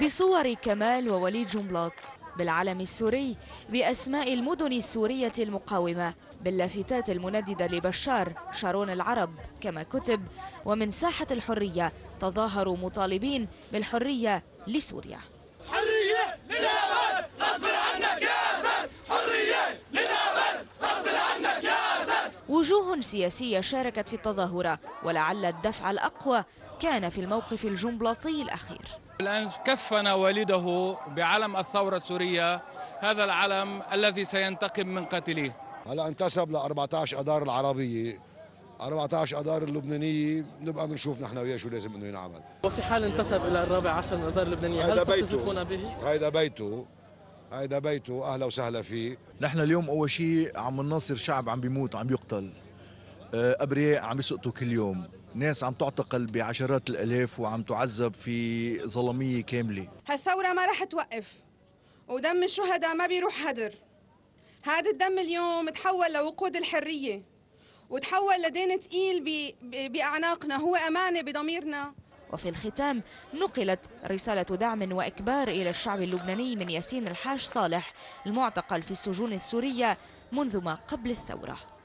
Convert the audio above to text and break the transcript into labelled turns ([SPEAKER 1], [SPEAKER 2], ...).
[SPEAKER 1] بصور كمال ووليد جنبلاط، بالعلم السوري، بأسماء المدن السورية المقاومة، باللافتات المنددة لبشار شارون العرب كما كتب، ومن ساحة الحرية تظاهروا مطالبين بالحرية لسوريا.
[SPEAKER 2] حرية للأبد غصب عنك يا أسد، حرية للأبد غصب عنك يا أسد.
[SPEAKER 1] وجوه سياسية شاركت في التظاهرة، ولعل الدفع الأقوى كان في الموقف الجنبلاطي الأخير.
[SPEAKER 3] الآن كفن والده بعلم الثورة السورية، هذا العلم الذي سينتقم من قاتليه.
[SPEAKER 4] هلا انتسب ل 14 اذار العربيه، 14 اذار اللبنانيه، نبقى بنشوف نحن وياه شو لازم انه ينعمل.
[SPEAKER 5] وفي حال انتسب الى 14 من اذار اللبنانيه، هل ستثقون به؟
[SPEAKER 4] هيدا بيته، اهلا وسهلا فيه.
[SPEAKER 6] نحن اليوم اول شيء عم نناصر شعب عم بيموت، عم يقتل، ابرياء عم يسقطوا كل يوم، ناس عم تعتقل بعشرات الالاف وعم تعذب في ظلميه كامله.
[SPEAKER 7] هالثوره ما رح توقف، ودم الشهداء ما بيروح هدر. هذا الدم اليوم تحول لوقود الحرية، وتحول لدين ثقيل بأعناقنا، هو أمانة بضميرنا.
[SPEAKER 1] وفي الختام نقلت رسالة دعم وإكبار إلى الشعب اللبناني من ياسين الحاج صالح المعتقل في السجون السورية منذ ما قبل الثورة.